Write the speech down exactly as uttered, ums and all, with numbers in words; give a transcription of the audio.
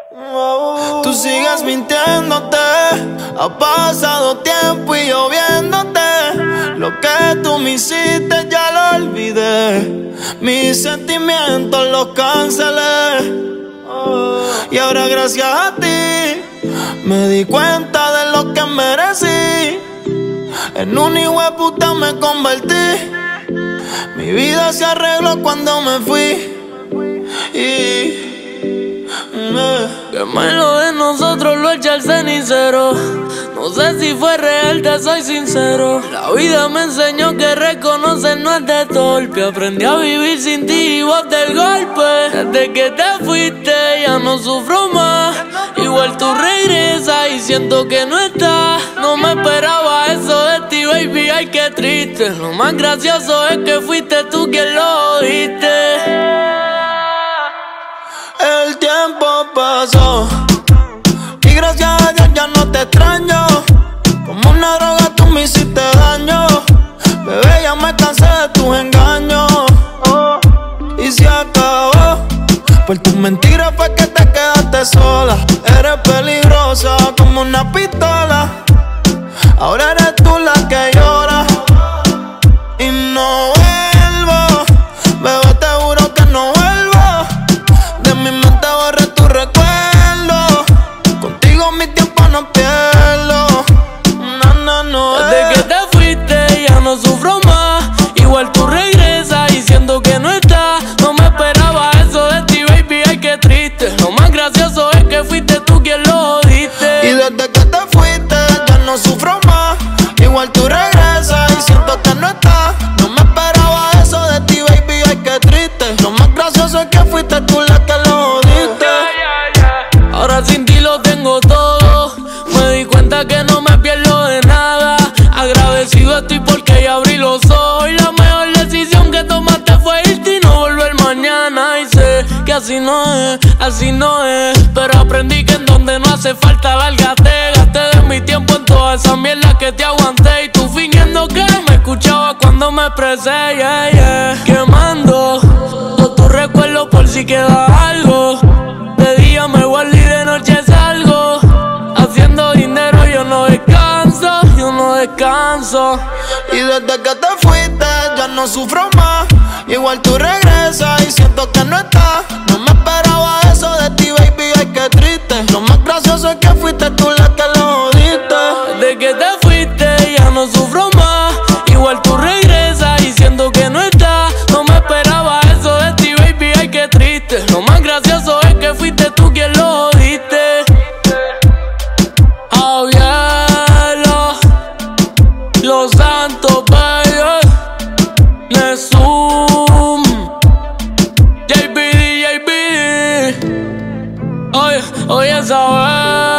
Tú sigues mintiéndote, ha pasado tiempo y yo viéndote. Lo que tú me hiciste ya lo olvidé, mis sentimientos los cancelé. Y ahora gracias a ti me di cuenta de lo que merecí. En un hijo de puta me convertí. Mi vida se arregló cuando me fui. Y me... Que más lo de nosotros lo echa el cenicero. No sé si fue real, te soy sincero. La vida me enseñó que reconocer no es de torpe. Aprendí a vivir sin ti y vos del golpe. Desde que te fuiste ya no sufro más. Igual tú regresas y siento que no estás. No me esperaba eso de ti, baby, ay qué triste. Lo más gracioso es que fuiste tú quien lo oíste. El tiempo pasó y gracias a Dios ya no te extraño. Como una droga tú me hiciste daño. Bebé, ya me cansé de tus engaños. Y se acabó. Por tus mentiras fue que te quedaste sola. Eres peligrosa como una pistola. Ahora eres tú la que llora. Y no vuelvo, bebé, te juro que no vuelvo. De mi mente borré tu recuerdo. Contigo mi tiempo no pierdo. No, no, no. Desde que te fuiste ya no sufro más. Igual tú regresas y siento que no estás. No me esperaba eso de ti, baby, ay qué triste. Lo más gracioso es que fuiste tú quien lo diste. Y desde que te fuiste ya no sufro más. Igual tú regresas y siento que no estás. No me esperaba eso de ti, baby, ay qué triste. Lo más gracioso es que fuiste tú la que lo diste. Ahora sin ti lo tengo todo. Me di cuenta que no me pierdo de nada. Agradecido estoy porque ya abrí los ojos. Y la mejor decisión que tomaste fue irte y no volver mañana. Y sé que así no es, así no es. Pero aprendí que en donde no hace falta lárgate. Gasté de mi tiempo en toda esa mierda que te aguanté. Y tú fingiendo que me escuchabas cuando me expresé, yeah, yeah. Quemando todos tus recuerdos por si queda algo. De día me guardo y de noche salgo. Haciendo dinero yo no descanso, yo no descanso. Y desde que te fuiste ya no sufro más. Igual tú regresas y siento que no estás. No me esperaba eso de ti, baby, ay qué triste. Lo más gracioso es que fuiste tú la que lo diste. Desde que te fuiste ya no sufro más. Igual tú regresas y siento que no estás. No me esperaba eso de ti, baby, ay qué triste. Lo más gracioso es que fuiste tú quien lo diste. Javier, Los Santos, baby, Nesum, J B D, J B D. Oye, oye, esa vez.